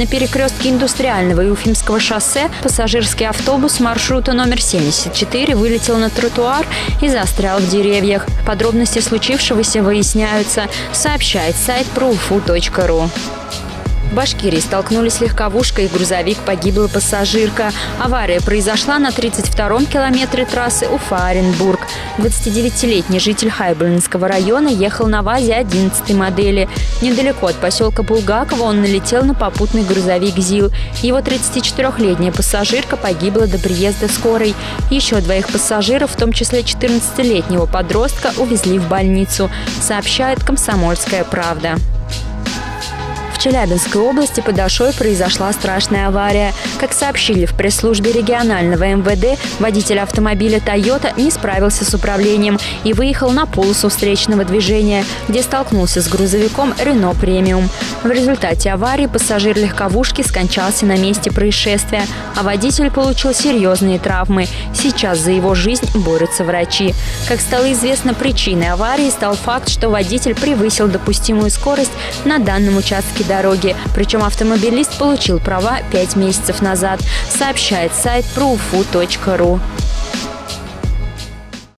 На перекрестке Индустриального и Уфимского шоссе пассажирский автобус маршрута номер 74 вылетел на тротуар и застрял в деревьях. Подробности случившегося выясняются, сообщает сайт proUFу.ru. В Башкирии столкнулись легковушка и грузовик, погибла пассажирка. Авария произошла на 32-м километре трассы Уфа-Оренбург. 29-летний житель Хайбулинского района ехал на ВАЗе 11-й модели. Недалеко от поселка Булгаково он налетел на попутный грузовик ЗИЛ. Его 34-летняя пассажирка погибла до приезда скорой. Еще двоих пассажиров, в том числе 14-летнего подростка, увезли в больницу, сообщает «Комсомольская правда». В Челябинской области под Ашой произошла страшная авария. Как сообщили в пресс-службе регионального МВД, водитель автомобиля «Тойота» не справился с управлением и выехал на полосу встречного движения, где столкнулся с грузовиком «Рено Премиум». В результате аварии пассажир легковушки скончался на месте происшествия, а водитель получил серьезные травмы. Сейчас за его жизнь борются врачи. Как стало известно, причиной аварии стал факт, что водитель превысил допустимую скорость на данном участке дороги. Причем автомобилист получил права 5 месяцев назад, сообщает сайт proUFу.ru.